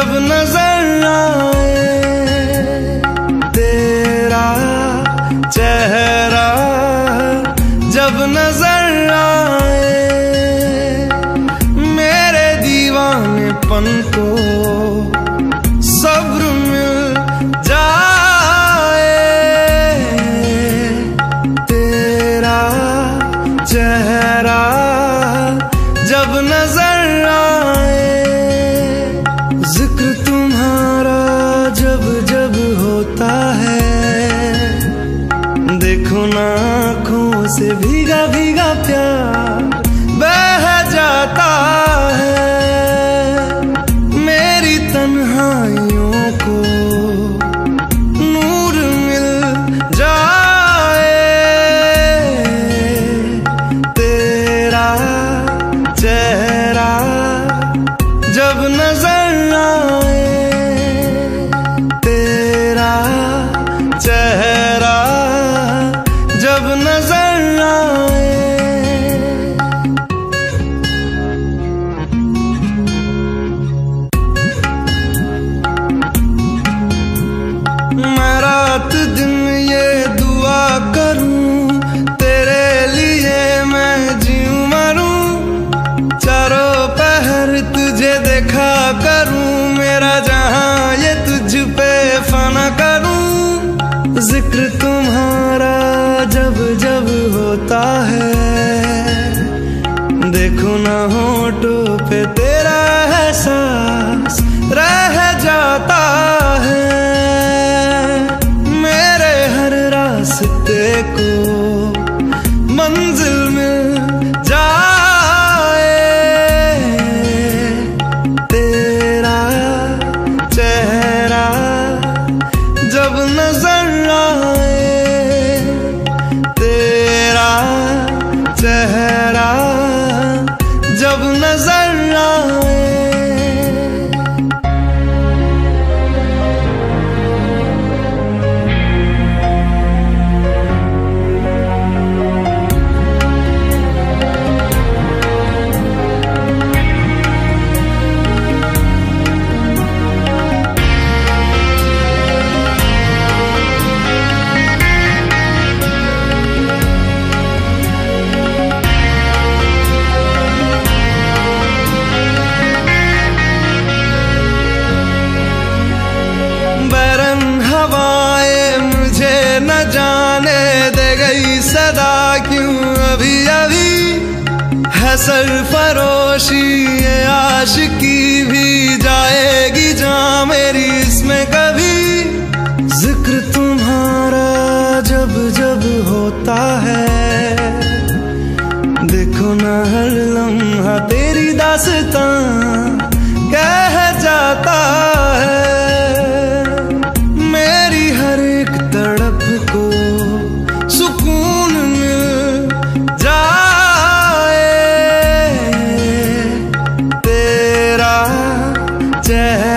जब नजर आए तेरा चेहरा, जब नजर आए मेरे दीवानेपन को सब्र मिल जाए। तेरा चेहरा जब नजर आए, जिक्र तुम्हारा जब जब होता है, देखो ना आँखों से भीगा भीगा प्यार बह जाता है। मेरी तन्हाइयों को नूर मिल जाए। तेरा चेहरा जब नजर आए, तेरा चेहरा जब नजर आए। मैं रात दिन ये दुआ करूं तेरे लिए, मैं जीऊं मरूं, चारों पहर तुझे देखा करूं, मेरा जहां ये तुझ पे फना करूं। जिक्र तुम्हारा जब जब होता है, देखो ना होठों पे तेरा एहसास रह जाता है। मेरे हर रास्ते को मंजिल मिल जाए। तेरा चेहरा जब नजर आए, तेरा चेहरा जब नजर आए। हवाएं मुझे न जाने दे गई सदा क्यों अभी अभी है सरफरोशी ये आशिकी भी जाएगी जहाँ मेरी इसमें कभी। जिक्र तुम्हारा जब जब होता है, देखो ना हर लम्हा तेरी दास्तां कह जाता है। मेरी हर एक तड़प को सुकून मिल जाए। तेरा चेहरा